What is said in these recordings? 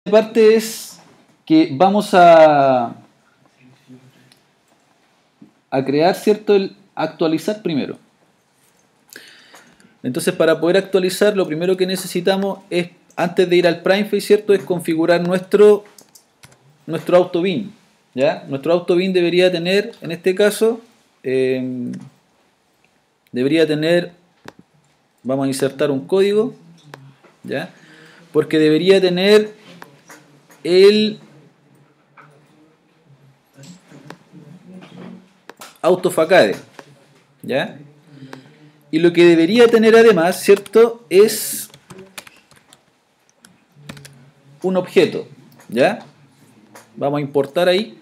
Parte es que vamos a crear, ¿cierto? El actualizar primero. Entonces, para poder actualizar, lo primero que necesitamos es, antes de ir al PrimeFace, ¿cierto?, es configurar nuestro auto bin, ¿ya? Nuestro auto bin debería tener, en este caso, debería tener, vamos a insertar un código, ¿ya? Porque debería tener el autofacade, ¿ya? Y lo que debería tener además, ¿cierto?, es un objeto, ¿ya? Vamos a importar ahí.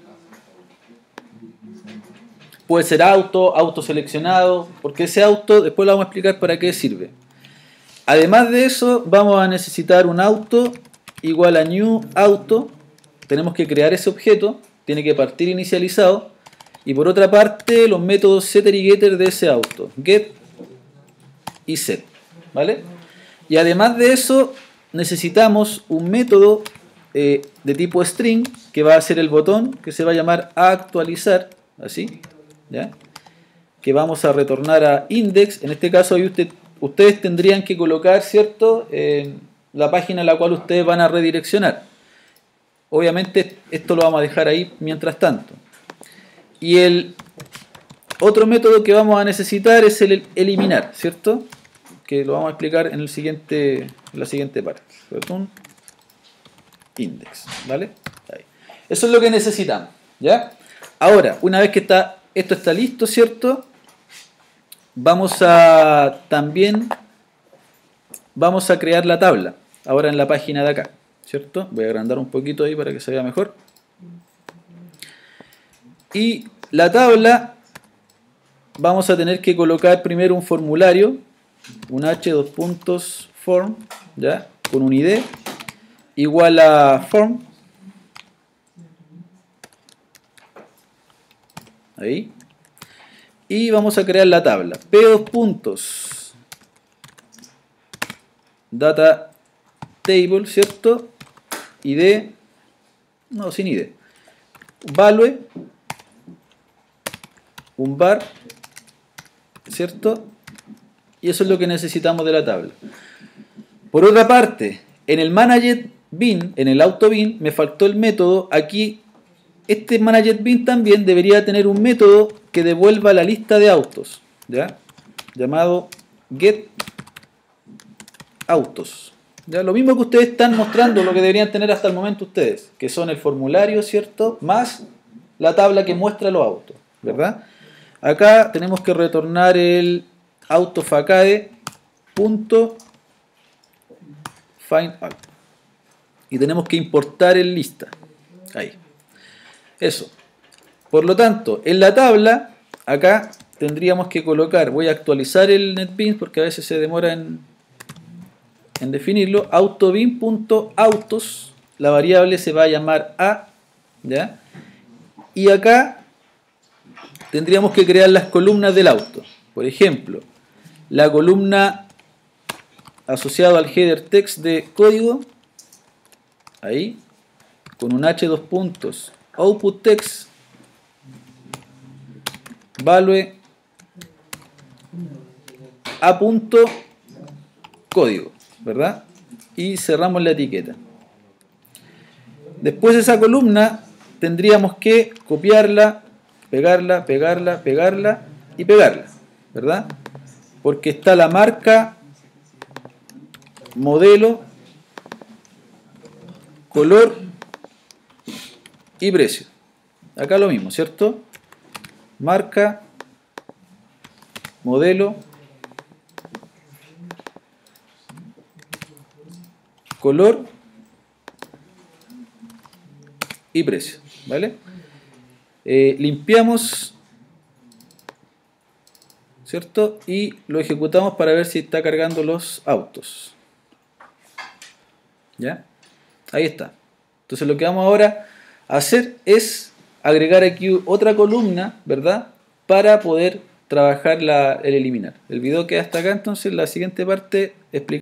Puede ser auto seleccionado, porque ese auto, después lo vamos a explicar para qué sirve. Además de eso, vamos a necesitar un auto igual a new auto. Tenemos que crear ese objeto, tiene que partir inicializado. Y por otra parte, los métodos setter y getter de ese auto, get y set, ¿vale? Y además de eso, necesitamos un método de tipo string, que va a ser el botón, que se va a llamar actualizar, así, ¿ya? Que vamos a retornar a index. En este caso, ahí ustedes tendrían que colocar, ¿cierto?, la página a la cual ustedes van a redireccionar. Obviamente, esto lo vamos a dejar ahí mientras tanto. Y el otro método que vamos a necesitar es el eliminar, ¿cierto? Que lo vamos a explicar en la siguiente parte. Return index, ¿vale? Ahí. Eso es lo que necesitamos, ¿ya? Ahora, una vez que esto está listo, ¿cierto? Vamos a crear la tabla, ahora en la página de acá, ¿cierto? Voy a agrandar un poquito ahí para que se vea mejor. Y la tabla, vamos a tener que colocar primero un formulario, un h:/form, ¿ya? Con un id igual a form, ahí, y vamos a crear la tabla p2.data table, ¿cierto? id, no, sin id, value, un var, ¿cierto? Y eso es lo que necesitamos de la tabla. Por otra parte, en el manager bin, en el auto bin, me faltó el método. Aquí, este manager bin también debería tener un método que devuelva la lista de autos, ¿ya? Llamado get autos. ¿Ya? Lo mismo que ustedes están mostrando, lo que deberían tener hasta el momento ustedes, que son el formulario, ¿cierto?, más la tabla que muestra los autos, ¿verdad? Acá tenemos que retornar el autofacade.findAll y tenemos que importar el lista. Ahí. Eso. Por lo tanto, en la tabla, acá tendríamos que colocar, voy a actualizar el NetBeans porque a veces se demora en definirlo, autobin.autos, la variable se va a llamar A, ¿ya? Y acá tendríamos que crear las columnas del auto. Por ejemplo, la columna asociada al header text de código, ahí, con un h:/output text, value a.código, ¿verdad? Y cerramos la etiqueta. Después de esa columna tendríamos que copiarla, pegarla y pegarla, ¿verdad? Porque está la marca, modelo, color y precio. Acá lo mismo, ¿cierto? Marca, modelo, color y precio, ¿vale? Limpiamos, ¿cierto? Y lo ejecutamos para ver si está cargando los autos. ¿Ya? Ahí está. Entonces lo que vamos ahora a hacer es agregar aquí otra columna, ¿verdad?, para poder trabajar el eliminar. El video queda hasta acá, entonces la siguiente parte explica.